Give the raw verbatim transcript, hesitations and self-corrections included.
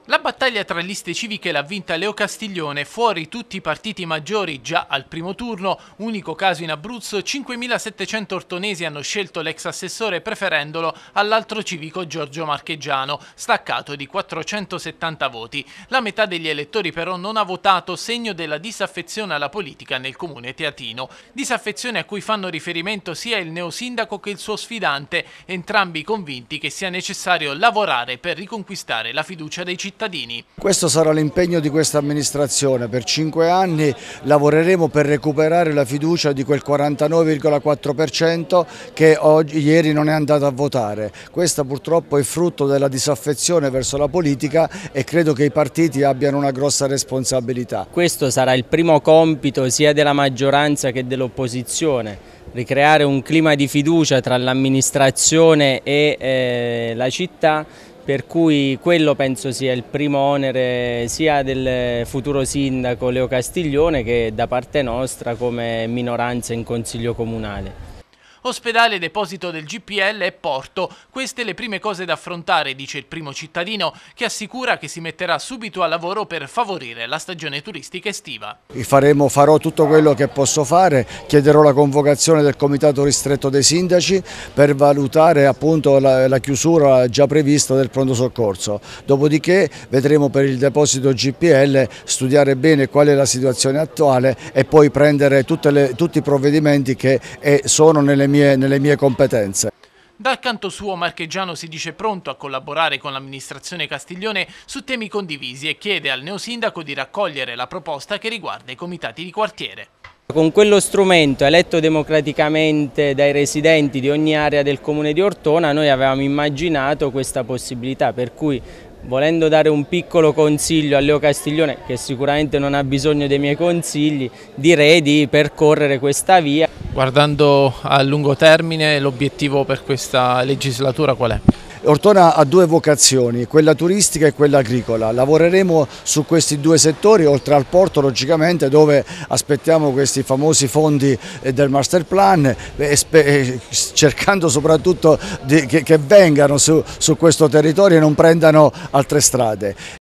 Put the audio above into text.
La battaglia tra liste civiche l'ha vinta Leo Castiglione, fuori tutti i partiti maggiori già al primo turno, unico caso in Abruzzo, cinquemilasettecento ortonesi hanno scelto l'ex assessore preferendolo all'altro civico Giorgio Marchegiano, staccato di quattrocentosettanta voti. La metà degli elettori però non ha votato, segno della disaffezione alla politica nel comune teatino. Disaffezione a cui fanno riferimento sia il neosindaco che il suo sfidante, entrambi convinti che sia necessario lavorare per riconquistare la fiducia dei cittadini. Cittadini. Questo sarà l'impegno di questa amministrazione. Per cinque anni lavoreremo per recuperare la fiducia di quel quarantanove virgola quattro per cento che oggi, ieri non è andato a votare. Questa purtroppo è frutto della disaffezione verso la politica e credo che i partiti abbiano una grossa responsabilità. Questo sarà il primo compito sia della maggioranza che dell'opposizione. Ricreare un clima di fiducia tra l'amministrazione e eh, la città, per cui quello penso sia il primo onere sia del futuro sindaco Leo Castiglione che da parte nostra come minoranza in Consiglio Comunale. Ospedale, deposito del G P L e porto, queste le prime cose da affrontare, dice il primo cittadino, che assicura che si metterà subito al lavoro per favorire la stagione turistica estiva. Faremo, farò tutto quello che posso fare, chiederò la convocazione del comitato ristretto dei sindaci per valutare appunto la, la chiusura già prevista del pronto soccorso. Dopodiché vedremo per il deposito G P L studiare bene qual è la situazione attuale e poi prendere tutte le, tutti i provvedimenti che eh, sono nelle mie, nelle mie competenze. Dal canto suo Marchegiano si dice pronto a collaborare con l'amministrazione Castiglione su temi condivisi e chiede al neosindaco di raccogliere la proposta che riguarda i comitati di quartiere. Con quello strumento eletto democraticamente dai residenti di ogni area del comune di Ortona noi avevamo immaginato questa possibilità, per cui volendo dare un piccolo consiglio a Leo Castiglione, che sicuramente non ha bisogno dei miei consigli, direi di percorrere questa via. Guardando a lungo termine, l'obiettivo per questa legislatura qual è? Ortona ha due vocazioni, quella turistica e quella agricola. Lavoreremo su questi due settori, oltre al porto logicamente, dove aspettiamo questi famosi fondi del master plan, cercando soprattutto di, che, che vengano su, su questo territorio e non prendano altre strade.